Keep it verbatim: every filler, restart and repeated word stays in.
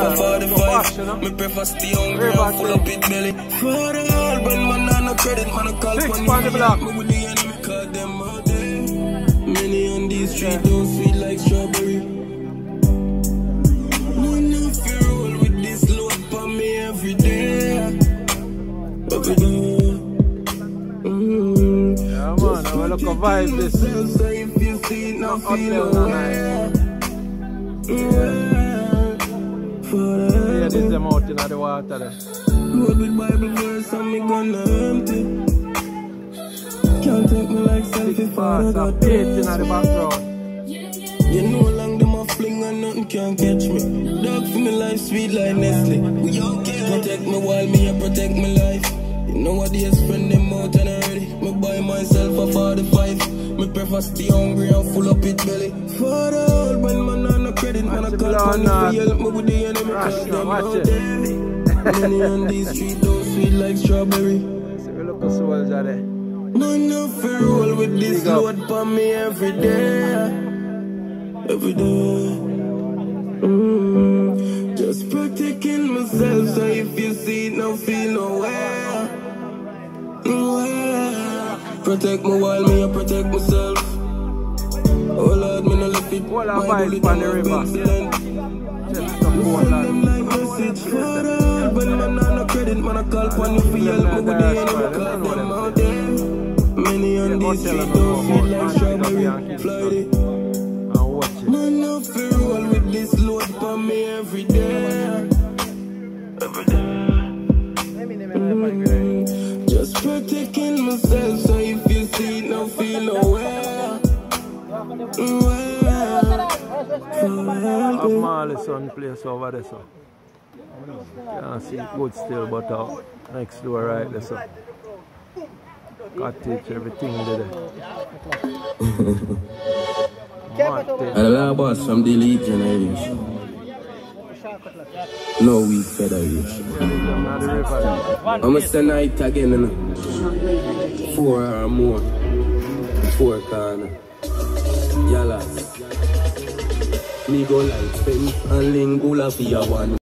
for forty-five. Me prefer stay hungry and full up it belly. For the hell, when man on no credit, man a call for me. Me with the enemy, call them out there. Many on these streets don't sweet like strawberry. Man, I feel roll with this load for me every day. Every day. Yeah, man, I look a vibe this. So if you see it, now feel aware. Yeah, this them out in the water there. Load with Bible verse and me gonna empty. Can't take me like selfie for I got paint in the background. You know long them a fling and nothing can catch me. Dog for me life sweet like Nestle. We okay. Protect me while me a protect my life. You know what they spend them out and already. Me buy myself a forty-five. Me prefer stay hungry and full up it belly. For the old man, man on no credit, man I call money for help me with the enemy. Cause them out there. Money on these streets don't sweet like strawberry. So we look at soldier there. Man, no fear roll with this load for me every day. Every day. Mm. Just protecting myself, so if you see it, no feel nowhere. Nowhere. Protect me while me, I protect myself. Oh Lord, me no left it. All our vibes on the river. Just some more them like message for the when man on no credit, man I call for you for help me with the enemy. Cause them out there. Many on these streets don't feel like strawberry. Flighty. Man, no fear roll with this load for me every day. Every day. Mm. Just protecting myself, so if you see it, no feel nowhere. I'm Marley son place over there, so can't see it good still, but uh, next door right there, so cottage, everything there. Hello, boss from the Elite Generation. No weak federation. I'm a stay night again, you know. Four or more. Four corner. Yalas. Me go like spin and lingula for your one.